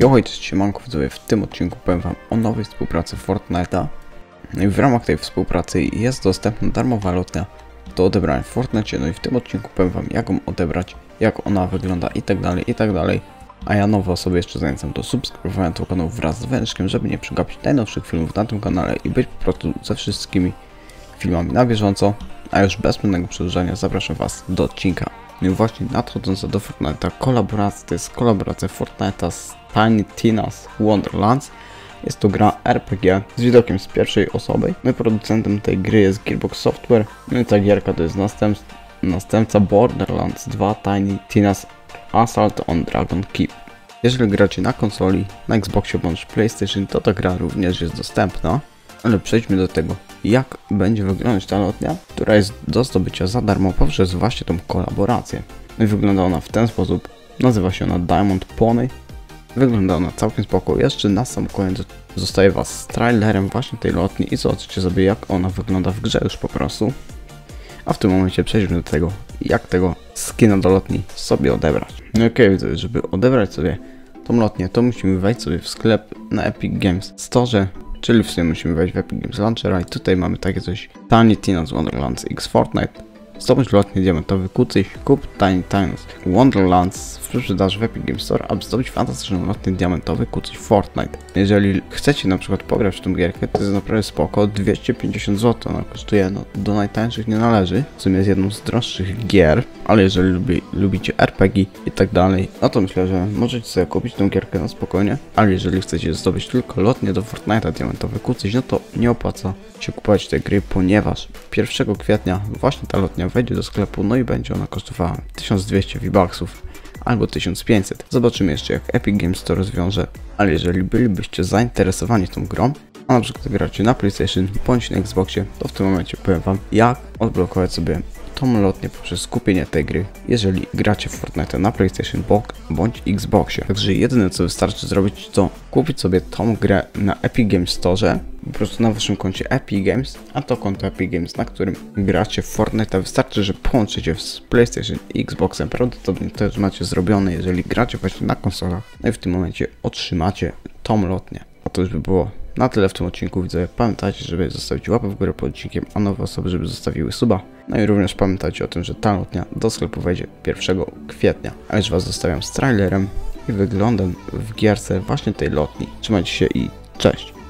Cześć, siemanko widzowie, w tym odcinku powiem wam o nowej współpracy Fortnite'a. No i w ramach tej współpracy jest dostępna darmowa lotnia do odebrania w Fortnite. No i w tym odcinku powiem wam, jak ją odebrać, jak ona wygląda itd. A ja nowe osoby jeszcze zachęcam do subskrybowania tego kanału wraz z dzwoneczkiem, żeby nie przegapić najnowszych filmów na tym kanale i być po prostu ze wszystkimi filmami na bieżąco. A już bez zbędnego przedłużania zapraszam was do odcinka. No i właśnie nadchodząca do Fortnite'a kolaboracja, to jest kolaboracja Fortnite'a z Tiny Tina's Wonderlands. Jest to gra RPG z widokiem z pierwszej osoby. No i producentem tej gry jest Gearbox Software. No i ta gierka to jest następca Borderlands 2 Tiny Tina's Assault on Dragon Keep. Jeżeli gracie na konsoli, na Xboxie bądź PlayStation, to ta gra również jest dostępna. Ale przejdźmy do tego, jak będzie wyglądać ta lotnia, która jest do zdobycia za darmo poprzez właśnie tą kolaborację. No i wygląda ona w ten sposób. Nazywa się ona Diamond Pony. Wygląda ona całkiem spoko. Jeszcze na sam koniec zostaje was z trailerem właśnie tej lotni i zobaczycie sobie, jak ona wygląda w grze już po prostu. A w tym momencie przejdźmy do tego, jak tego skina do lotni sobie odebrać. No okej, widzę, żeby odebrać sobie tą lotnię, to musimy wejść sobie w sklep na Epic Games Store, czyli w sumie musimy wejść w Epic Games Launchera i tutaj mamy takie coś: Tiny Tina's Wonderlands X Fortnite. Zdobądź lotnie diamentowy kucyś, kup Tiny Tina's Wonderlands w sprzedaży w Epic Games Store, aby zdobyć fantastyczny lotnie diamentowy kucyś Fortnite. Jeżeli chcecie na przykład pograć w tą gierkę, to jest naprawdę spoko, 250 zł ona kosztuje, no do najtańszych nie należy, w sumie jest jedną z droższych gier, ale jeżeli lubicie RPG i tak dalej, no to myślę, że możecie sobie kupić tą gierkę na spokojnie, ale jeżeli chcecie zdobyć tylko lotnie do Fortnite'a diamentowy kucyś, no to nie opłaca się kupować tej gry, ponieważ 1 kwietnia właśnie ta lotnia wejdzie do sklepu, no i będzie ona kosztowała 1200 V-Bucksów albo 1500. Zobaczymy jeszcze, jak Epic Games to rozwiąże, ale jeżeli bylibyście zainteresowani tą grą, a na przykład gracie na PlayStation bądź na Xboxie, to w tym momencie powiem wam, jak odblokować sobie tą lotnię poprzez kupienie tej gry, jeżeli gracie w Fortnite na PlayStation bądź Xboxie. Także jedyne, co wystarczy zrobić, to kupić sobie tą grę na Epic Games Store, po prostu na waszym koncie Epic Games, a to konto Epic Games, na którym gracie w Fortnite, wystarczy, że połączycie z PlayStation i Xboxem. Prawdopodobnie to już macie zrobione, jeżeli gracie właśnie na konsolach. No i w tym momencie otrzymacie tą lotnię. A to już by było na tyle w tym odcinku, widzowie. Pamiętajcie, żeby zostawić łapę w górę pod odcinkiem, a nowe osoby, żeby zostawiły suba. No i również pamiętajcie o tym, że ta lotnia do sklepu wejdzie 1 kwietnia. A już was zostawiam z trailerem i wyglądem w gierce właśnie tej lotni. Trzymajcie się i cześć!